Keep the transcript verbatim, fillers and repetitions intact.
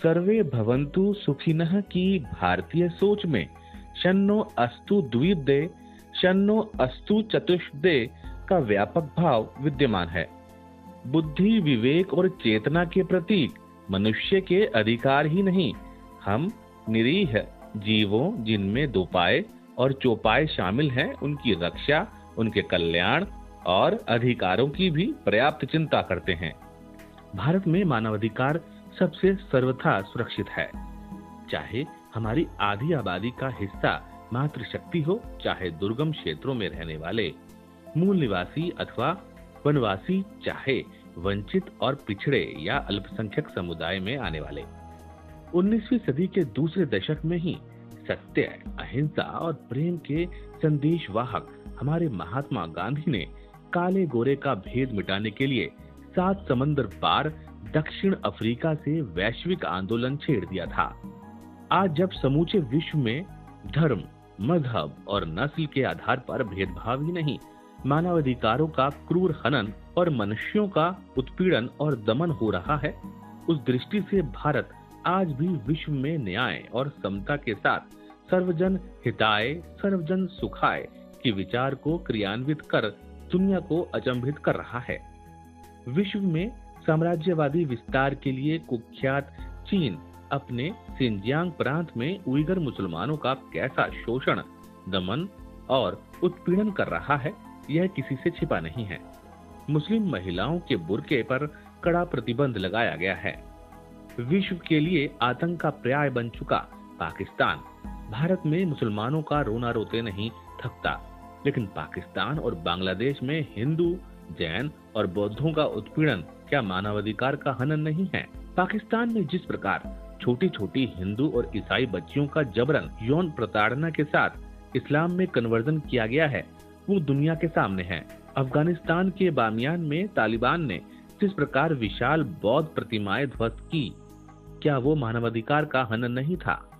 सर्वे भवन्तु सुखिनः की भारतीय सोच में शन्नो अस्तु द्विपदे शन्नो अस्तु चतुष्पदे का व्यापक भाव विद्यमान है। बुद्धि, विवेक और चेतना के प्रतीक मनुष्य के अधिकार ही नहीं, हम निरीह जीवों जिनमें दोपाय और चौपाय शामिल हैं, उनकी रक्षा, उनके कल्याण और अधिकारों की भी पर्याप्त चिंता करते हैं। भारत में मानवाधिकार सबसे सर्वथा सुरक्षित है। चाहे हमारी आधी आबादी का हिस्सा मातृशक्ति हो, चाहे दुर्गम क्षेत्रों में रहने वाले मूल निवासी अथवा वनवासी, चाहे वंचित और पिछड़े या अल्पसंख्यक समुदाय में आने वाले। उन्नीसवीं सदी के दूसरे दशक में ही सत्य, अहिंसा और प्रेम के संदेशवाहक हमारे महात्मा गांधी ने काले गोरे का भेद मिटाने के लिए सात समंदर पार दक्षिण अफ्रीका से वैश्विक आंदोलन छेड़ दिया था। आज जब समूचे विश्व में धर्म, मजहब और नस्ल के आधार पर भेदभाव ही नहीं, मानवाधिकारों का क्रूर हनन और मनुष्यों का उत्पीड़न और दमन हो रहा है, उस दृष्टि से भारत आज भी विश्व में न्याय और समता के साथ सर्वजन हिताय सर्वजन सुखाय के विचार को क्रियान्वित कर दुनिया को अचंभित कर रहा है। विश्व में साम्राज्यवादी विस्तार के लिए कुख्यात चीन अपने सिंजियांग प्रांत में उइगर मुसलमानों का कैसा शोषण, दमन और उत्पीड़न कर रहा है, यह किसी से छिपा नहीं है। मुस्लिम महिलाओं के बुर्के पर कड़ा प्रतिबंध लगाया गया है। विश्व के लिए आतंक का पर्याय बन चुका पाकिस्तान भारत में मुसलमानों का रोना रोते नहीं थकता, लेकिन पाकिस्तान और बांग्लादेश में हिंदू, जैन और बौद्धों का उत्पीड़न क्या मानवाधिकार का हनन नहीं है? पाकिस्तान में जिस प्रकार छोटी छोटी हिंदू और ईसाई बच्चियों का जबरन यौन प्रताड़ना के साथ इस्लाम में कन्वर्जन किया गया है, वो दुनिया के सामने है। अफगानिस्तान के बामियान में तालिबान ने जिस प्रकार विशाल बौद्ध प्रतिमाएं ध्वस्त की, क्या वो मानवाधिकार का हनन नहीं था?